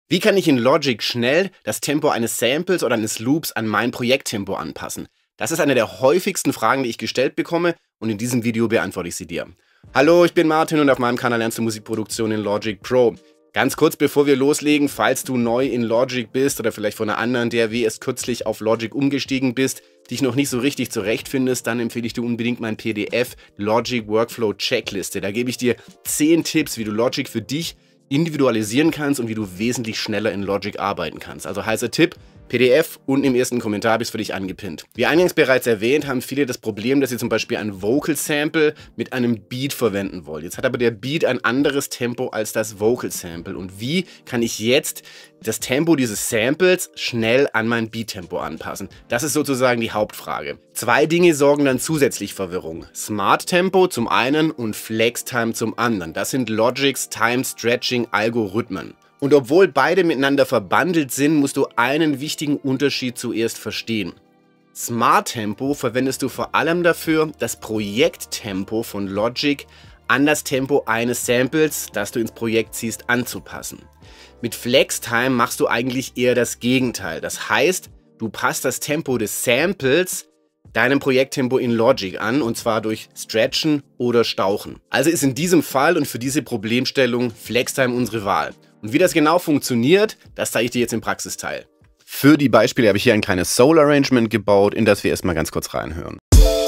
Wie kann ich in Logic schnell das Tempo eines Samples oder eines Loops an mein Projekttempo anpassen? Das ist eine der häufigsten Fragen, die ich gestellt bekomme, und in diesem Video beantworte ich sie dir. Hallo, ich bin Martin und auf meinem Kanal lernst du Musikproduktion in Logic Pro. Ganz kurz, bevor wir loslegen, falls du neu in Logic bist oder vielleicht von einer anderen DAW erst kürzlich auf Logic umgestiegen bist, dich noch nicht so richtig zurechtfindest, dann empfehle ich dir unbedingt mein PDF Logic Workflow Checkliste. Da gebe ich dir 10 Tipps, wie du Logic für dich individualisieren kannst und wie du wesentlich schneller in Logic arbeiten kannst. Also heißer Tipp, PDF unten im ersten Kommentar habe ich es für dich angepinnt. Wie eingangs bereits erwähnt, haben viele das Problem, dass sie zum Beispiel ein Vocal Sample mit einem Beat verwenden wollen. Jetzt hat aber der Beat ein anderes Tempo als das Vocal Sample. Und wie kann ich jetzt das Tempo dieses Samples schnell an mein Beat-Tempo anpassen? Das ist sozusagen die Hauptfrage. 2 Dinge sorgen dann zusätzlich Verwirrung. Smart Tempo zum einen und Flex Time zum anderen. Das sind Logics Time Stretching Algorithmen. Und obwohl beide miteinander verbandelt sind, musst du einen wichtigen Unterschied zuerst verstehen. Smart Tempo verwendest du vor allem dafür, das Projekttempo von Logic an das Tempo eines Samples, das du ins Projekt ziehst, anzupassen. Mit Flex Time machst du eigentlich eher das Gegenteil. Das heißt, du passt das Tempo des Samples deinem Projekttempo in Logic an, und zwar durch Stretchen oder Stauchen. Also ist in diesem Fall und für diese Problemstellung FlexTime unsere Wahl. Und wie das genau funktioniert, das zeige ich dir jetzt im Praxisteil. Für die Beispiele habe ich hier ein kleines Soul Arrangement gebaut, in das wir erstmal ganz kurz reinhören.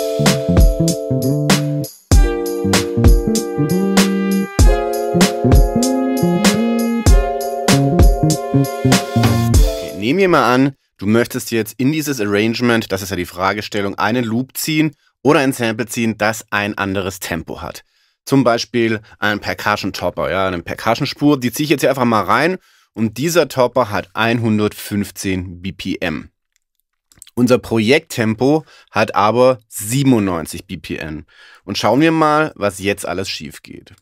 Okay, nehmen wir mal an, du möchtest jetzt in dieses Arrangement, das ist ja die Fragestellung, einen Loop ziehen oder ein Sample ziehen, das ein anderes Tempo hat. Zum Beispiel einen Percussion Topper, ja, eine Percussion Spur, die ziehe ich jetzt hier einfach mal rein, und dieser Topper hat 115 BPM. Unser Projekttempo hat aber 97 BPM. Und schauen wir mal, was jetzt alles schief geht.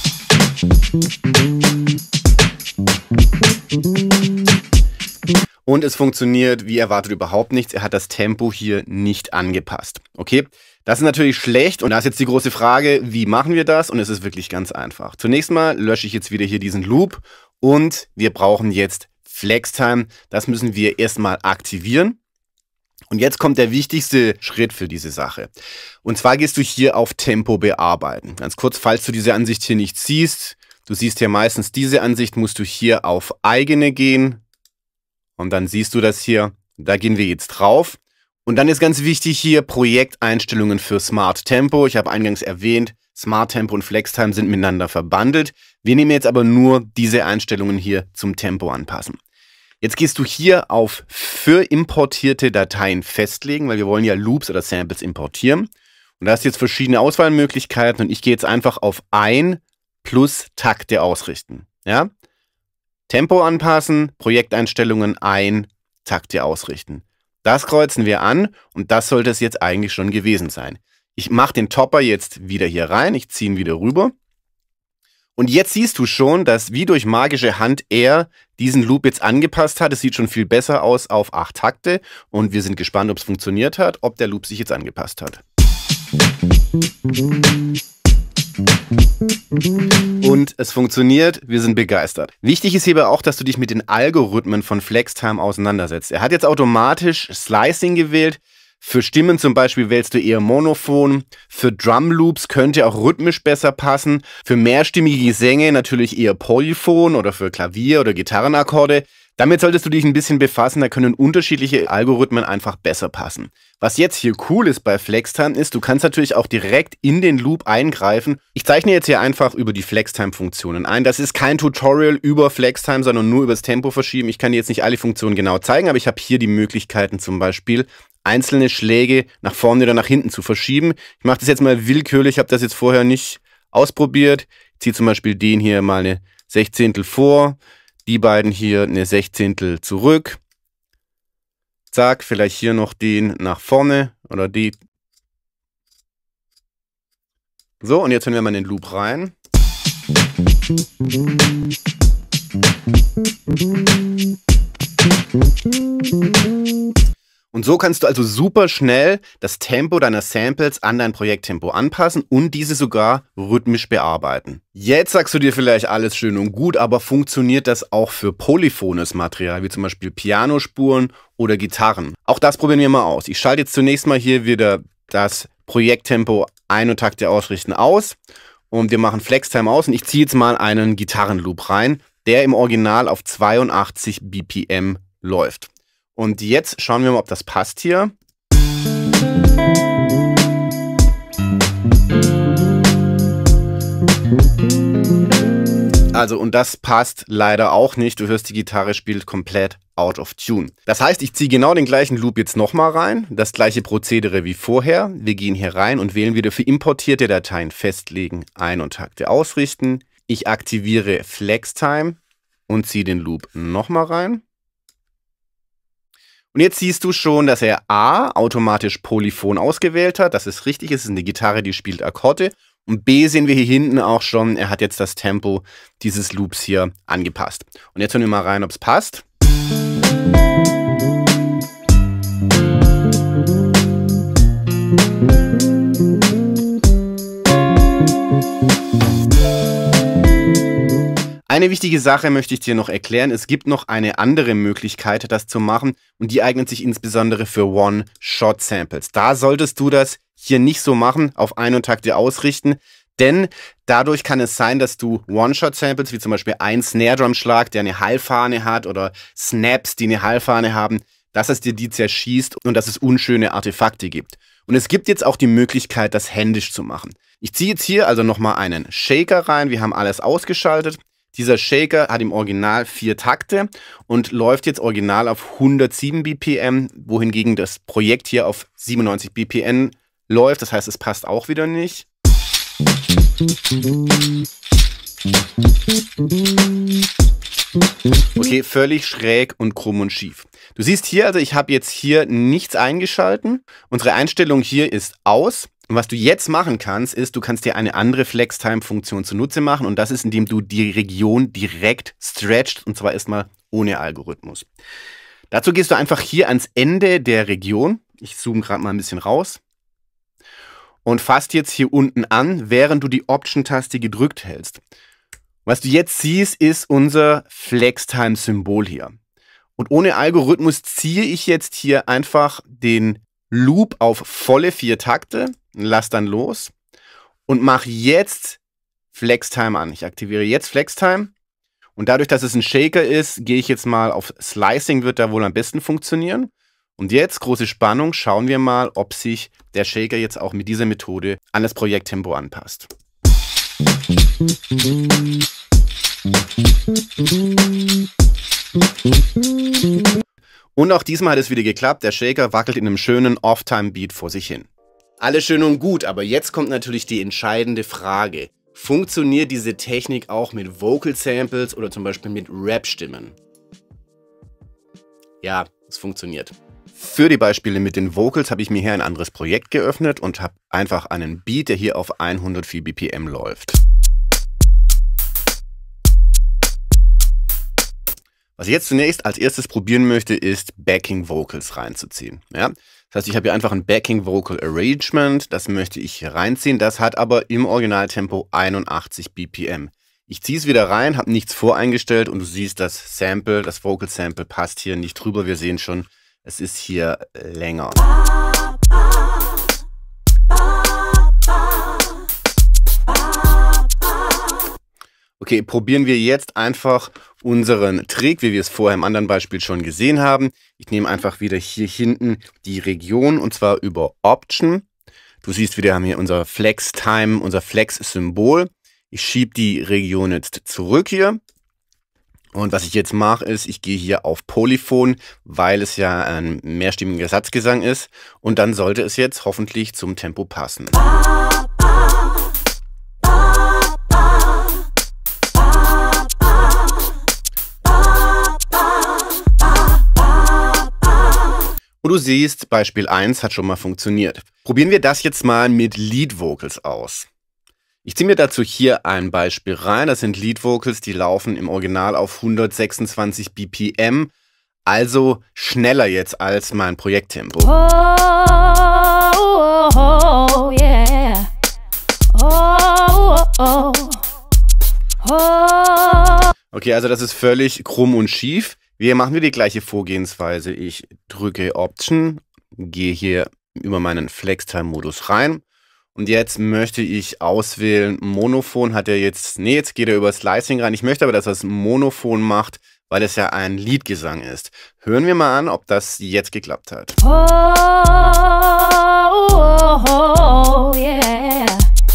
Und es funktioniert wie erwartet überhaupt nichts. Er hat das Tempo hier nicht angepasst. Okay, das ist natürlich schlecht, und da ist jetzt die große Frage, wie machen wir das? Und es ist wirklich ganz einfach. Zunächst mal lösche ich jetzt wieder hier diesen Loop, und wir brauchen jetzt FlexTime. Das müssen wir erstmal aktivieren. Und jetzt kommt der wichtigste Schritt für diese Sache. Und zwar gehst du hier auf Tempo bearbeiten. Ganz kurz, falls du diese Ansicht hier nicht siehst, du siehst ja meistens diese Ansicht, musst du hier auf eigene gehen. Und dann siehst du das hier, da gehen wir jetzt drauf. Und dann ist ganz wichtig hier Projekteinstellungen für Smart Tempo. Ich habe eingangs erwähnt, Smart Tempo und FlexTime sind miteinander verbandelt. Wir nehmen jetzt aber nur diese Einstellungen hier zum Tempo anpassen. Jetzt gehst du hier auf für importierte Dateien festlegen, weil wir wollen ja Loops oder Samples importieren. Und da hast du jetzt verschiedene Auswahlmöglichkeiten, und ich gehe jetzt einfach auf ein plus Takte ausrichten. Ja? Tempo anpassen, Projekteinstellungen ein, Takte ausrichten. Das kreuzen wir an, und das sollte es jetzt eigentlich schon gewesen sein. Ich mache den Topper jetzt wieder hier rein, ich ziehe ihn wieder rüber. Und jetzt siehst du schon, dass wie durch magische Hand er diesen Loop jetzt angepasst hat. Es sieht schon viel besser aus auf 8 Takte, und wir sind gespannt, ob es funktioniert hat, ob der Loop sich jetzt angepasst hat. Und es funktioniert, wir sind begeistert. Wichtig ist hierbei auch, dass du dich mit den Algorithmen von FlexTime auseinandersetzt. Er hat jetzt automatisch Slicing gewählt. Für Stimmen zum Beispiel wählst du eher Monophon. Für Drum Loops könnte auch rhythmisch besser passen. Für mehrstimmige Gesänge natürlich eher Polyphon, oder für Klavier- oder Gitarrenakkorde. Damit solltest du dich ein bisschen befassen, da können unterschiedliche Algorithmen einfach besser passen. Was jetzt hier cool ist bei FlexTime ist, du kannst natürlich auch direkt in den Loop eingreifen. Ich zeichne jetzt hier einfach über die FlexTime-Funktionen ein. Das ist kein Tutorial über FlexTime, sondern nur über das Tempo verschieben. Ich kann dir jetzt nicht alle Funktionen genau zeigen, aber ich habe hier die Möglichkeiten, zum Beispiel einzelne Schläge nach vorne oder nach hinten zu verschieben. Ich mache das jetzt mal willkürlich, ich habe das jetzt vorher nicht ausprobiert. Ich ziehe zum Beispiel den hier mal eine Sechzehntel vor, die beiden hier eine Sechzehntel zurück. Zack, vielleicht hier noch den nach vorne oder die. So, und jetzt hören wir mal in den Loop rein. Und so kannst du also super schnell das Tempo deiner Samples an dein Projekttempo anpassen und diese sogar rhythmisch bearbeiten. Jetzt sagst du dir vielleicht alles schön und gut, aber funktioniert das auch für polyphones Material, wie zum Beispiel Pianospuren oder Gitarren? Auch das probieren wir mal aus. Ich schalte jetzt zunächst mal hier wieder das Projekttempo Ein-und-Takte ausrichten aus und wir machen Flextime aus und ich ziehe jetzt mal einen Gitarrenloop rein, der im Original auf 82 BPM läuft. Und jetzt schauen wir mal, ob das passt hier. Also, und das passt leider auch nicht. Du hörst, die Gitarre spielt komplett out of tune. Das heißt, ich ziehe genau den gleichen Loop jetzt nochmal rein. Das gleiche Prozedere wie vorher. Wir gehen hier rein und wählen wieder für importierte Dateien festlegen, Ein- und Takte ausrichten. Ich aktiviere Flextime und ziehe den Loop nochmal rein. Und jetzt siehst du schon, dass er A, automatisch Polyphon ausgewählt hat. Das ist richtig, es ist eine Gitarre, die spielt Akkorde. Und B, sehen wir hier hinten auch schon, er hat jetzt das Tempo dieses Loops hier angepasst. Und jetzt hören wir mal rein, ob es passt. Eine wichtige Sache möchte ich dir noch erklären. Es gibt noch eine andere Möglichkeit, das zu machen und die eignet sich insbesondere für One-Shot-Samples. Da solltest du das hier nicht so machen, auf Ein- und Takte ausrichten, denn dadurch kann es sein, dass du One-Shot-Samples, wie zum Beispiel ein Snare-Drum-Schlag, der eine Hallfahne hat oder Snaps, die eine Hallfahne haben, dass es dir die zerschießt und dass es unschöne Artefakte gibt. Und es gibt jetzt auch die Möglichkeit, das händisch zu machen. Ich ziehe jetzt hier also nochmal einen Shaker rein, wir haben alles ausgeschaltet. Dieser Shaker hat im Original 4 Takte und läuft jetzt original auf 107 BPM, wohingegen das Projekt hier auf 97 BPM läuft. Das heißt, es passt auch wieder nicht. Okay, völlig schräg und krumm und schief. Du siehst hier, also ich habe jetzt hier nichts eingeschalten. Unsere Einstellung hier ist aus. Und was du jetzt machen kannst, ist, du kannst dir eine andere Flextime-Funktion zunutze machen und das ist, indem du die Region direkt stretchst und zwar erstmal ohne Algorithmus. Dazu gehst du einfach hier ans Ende der Region. Ich zoome gerade mal ein bisschen raus und fasst jetzt hier unten an, während du die Option-Taste gedrückt hältst. Was du jetzt siehst, ist unser Flextime-Symbol hier. Und ohne Algorithmus ziehe ich jetzt hier einfach den Loop auf volle 4 Takte, lass dann los und mache jetzt Flextime an. Ich aktiviere jetzt Flextime und dadurch, dass es ein Shaker ist, gehe ich jetzt mal auf Slicing, wird da wohl am besten funktionieren. Und jetzt, große Spannung, schauen wir mal, ob sich der Shaker jetzt auch mit dieser Methode an das Projekttempo anpasst. Und auch diesmal hat es wieder geklappt, der Shaker wackelt in einem schönen Off-Time-Beat vor sich hin. Alles schön und gut, aber jetzt kommt natürlich die entscheidende Frage. Funktioniert diese Technik auch mit Vocal Samples oder zum Beispiel mit Rap-Stimmen? Ja, es funktioniert. Für die Beispiele mit den Vocals habe ich mir hier ein anderes Projekt geöffnet und habe einfach einen Beat, der hier auf 104 BPM läuft. Was ich jetzt zunächst als erstes probieren möchte, ist Backing Vocals reinzuziehen. Ja? Das heißt, ich habe hier einfach ein Backing Vocal Arrangement, das möchte ich hier reinziehen, das hat aber im Originaltempo 81 BPM. Ich ziehe es wieder rein, habe nichts voreingestellt und du siehst, das Sample, das Vocal Sample passt hier nicht drüber. Wir sehen schon, es ist hier länger. Okay, probieren wir jetzt einfach unseren Trick, wie wir es vorher im anderen Beispiel schon gesehen haben. Ich nehme einfach wieder hier hinten die Region und zwar über Option. Du siehst, wir haben hier unser Flex-Time, unser Flex-Symbol. Ich schiebe die Region jetzt zurück hier. Und was ich jetzt mache, ist, ich gehe hier auf Polyphon, weil es ja ein mehrstimmiger Satzgesang ist. Und dann sollte es jetzt hoffentlich zum Tempo passen. Und du siehst, Beispiel 1 hat schon mal funktioniert. Probieren wir das jetzt mal mit Lead Vocals aus. Ich ziehe mir dazu hier ein Beispiel rein. Das sind Lead Vocals, die laufen im Original auf 126 BPM. Also schneller jetzt als mein Projekttempo. Yeah. Okay, also das ist völlig krumm und schief. Wir machen die gleiche Vorgehensweise. Ich drücke Option, gehe hier über meinen FlexTime-Modus rein. Und jetzt möchte ich auswählen, Monophon hat er jetzt, nee, jetzt geht er über Slicing rein. Ich möchte aber, dass er es Monophon macht, weil es ja ein Liedgesang ist. Hören wir mal an, ob das jetzt geklappt hat. Yeah.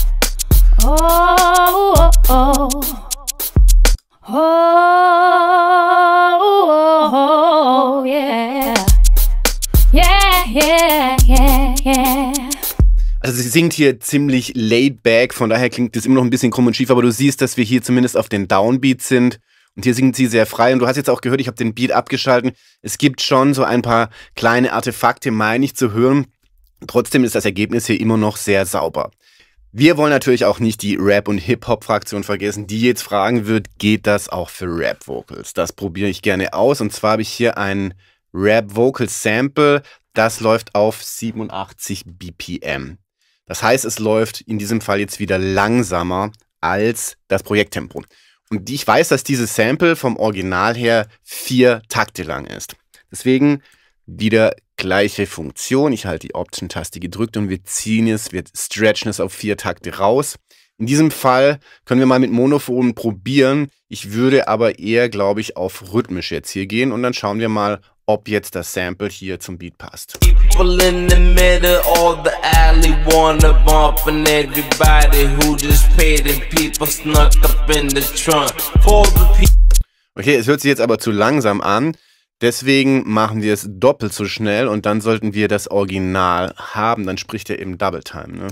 Yeah. Also sie singt hier ziemlich laid back, von daher klingt das immer noch ein bisschen krumm und schief, aber du siehst, dass wir hier zumindest auf den Downbeat sind. Und hier singt sie sehr frei. Und du hast jetzt auch gehört, ich habe den Beat abgeschalten. Es gibt schon so ein paar kleine Artefakte, meine ich, zu hören. Trotzdem ist das Ergebnis hier immer noch sehr sauber. Wir wollen natürlich auch nicht die Rap- und Hip-Hop-Fraktion vergessen, die jetzt fragen wird, geht das auch für Rap-Vocals? Das probiere ich gerne aus. Und zwar habe ich hier ein Rap-Vocal-Sample. Das läuft auf 87 BPM. Das heißt, es läuft in diesem Fall jetzt wieder langsamer als das Projekttempo. Und ich weiß, dass dieses Sample vom Original her 4 Takte lang ist. Deswegen wieder gleiche Funktion. Ich halte die Option-Taste gedrückt und wir ziehen es, wir stretchen es auf 4 Takte raus. In diesem Fall können wir mal mit Monophon probieren. Ich würde aber eher, glaube ich, auf rhythmisch jetzt hier gehen und dann schauen wir mal, ob jetzt das Sample hier zum Beat passt. People in the middle of the alley wanna bump and everybody who just paid and people snuck up in the trunk. Okay, es hört sich jetzt aber zu langsam an. Deswegen machen wir es doppelt so schnell und dann sollten wir das Original haben. Dann spricht er eben Double Time. Ne?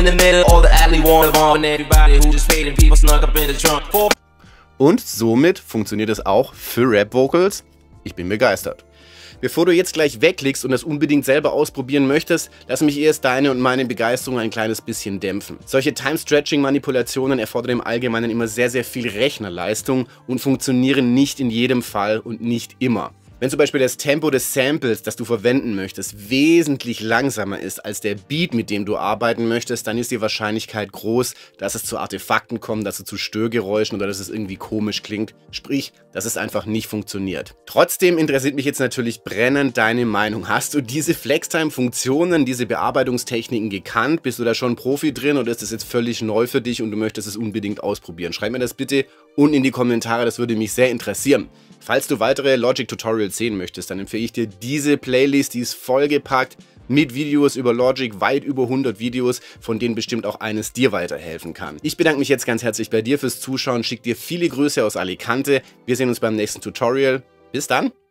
Und somit funktioniert es auch für Rap-Vocals. Ich bin begeistert. Bevor du jetzt gleich wegklickst und das unbedingt selber ausprobieren möchtest, lass mich erst deine und meine Begeisterung ein kleines bisschen dämpfen. Solche Time-Stretching-Manipulationen erfordern im Allgemeinen immer sehr, sehr viel Rechnerleistung und funktionieren nicht in jedem Fall und nicht immer. Wenn zum Beispiel das Tempo des Samples, das du verwenden möchtest, wesentlich langsamer ist als der Beat, mit dem du arbeiten möchtest, dann ist die Wahrscheinlichkeit groß, dass es zu Artefakten kommt, dass es zu Störgeräuschen oder dass es irgendwie komisch klingt. Sprich, dass es einfach nicht funktioniert. Trotzdem interessiert mich jetzt natürlich brennend deine Meinung. Hast du diese FlexTime-Funktionen, diese Bearbeitungstechniken gekannt? Bist du da schon Profi drin oder ist das jetzt völlig neu für dich und du möchtest es unbedingt ausprobieren? Schreib mir das bitte unten in die Kommentare, das würde mich sehr interessieren. Falls du weitere Logic-Tutorials sehen möchtest, dann empfehle ich dir diese Playlist, die ist vollgepackt mit Videos über Logic, weit über 100 Videos, von denen bestimmt auch eines dir weiterhelfen kann. Ich bedanke mich jetzt ganz herzlich bei dir fürs Zuschauen, schicke dir viele Grüße aus Alicante. Wir sehen uns beim nächsten Tutorial. Bis dann!